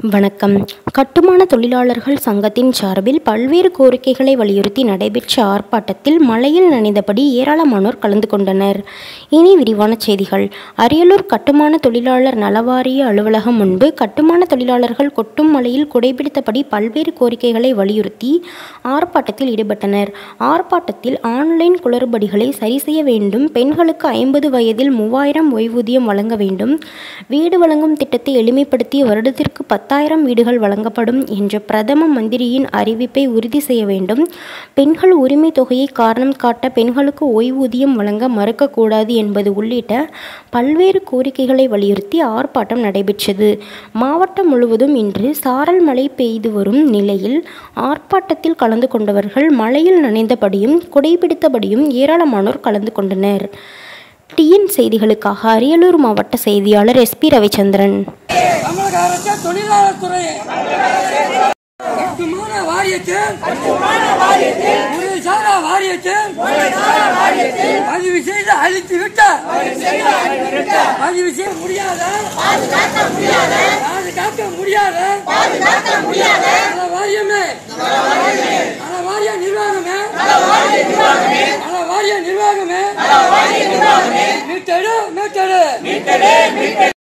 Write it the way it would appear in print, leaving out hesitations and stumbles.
வணக்கம். கட்டுமான தொழிலாளர்கள் சங்கத்தின் சார்பில் பல்வேறு கோரிக்கைகளை வலியுறுத்தி நடைபெற்ற ஆர்ப்பாட்டத்தில் மழையில் நனைந்தபடி ஏராளமானோர் கலந்து கொண்டனர். இனி விரிவான செய்திகள். அரியலூர் கட்டுமான தொழிலாளர் நலவாரிய அலுவலகம் முன்பு கட்டுமான தொழிலாளர்கள் கொட்டும் மழையில் குடைபிடித்தபடி பல்வேறு கோரிக்கைகளை வலியுறுத்தி ஆர்ப்பாட்டத்தில் ஈடுபட்டனர். ஆர்ப்பாட்டத்தில் ஆன்லைன் குளறுபடிகளை சரி செய்ய வேண்டும், பெண்களுக்கு 50 வயதில் 3000 ஓய்வூதியம் வழங்க வேண்டும், வீடு வழங்கும் திட்டத்தை எளிமைப்படுத்தி வருடத்திற்கு 10,000 வீடுகள் வழங்கப்படும் என்ற பிரதம மந்திரியின் அறிவிப்பை உறுதி செய்ய வேண்டும், பெண்கள் உரிமை தொகையை காரணம் காட்ட பெண்களுக்கு ஓய்வூதியம் வழங்க மறுக்கக்கூடாது என்பது உள்ளிட்ட பல்வேறு கோரிக்கைகளை வலியுறுத்தி ஆர்ப்பாட்டம் நடைபெற்றது. மாவட்டம் முழுவதும் இன்று சாரல் மழை பெய்து வரும் நிலையில் ஆர்ப்பாட்டத்தில் கலந்து கொண்டவர்கள் மழையில் நனைந்தபடியும் குடைபிடித்தபடியும் ஏராளமானோர் கலந்து கொண்டனர். டிஎன் செய்திகளுக்காக அரியலூர் மாவட்ட செய்தியாளர் SP ரவிச்சந்திரன். தமிழக அரசு தொழிலாளர் துறை கட்டுமான வாரியத்தில் முறைசாரா வாரியத்தில் பதிவு செய்து அழித்துவிட்ட பதிவு செய்ய முடியாத பாதுகாக்க முடியாத வாரியமே வாரிய நிர்வாகமே வாரிய நிர்வாகமே மீட்டெடு மீட்டெடு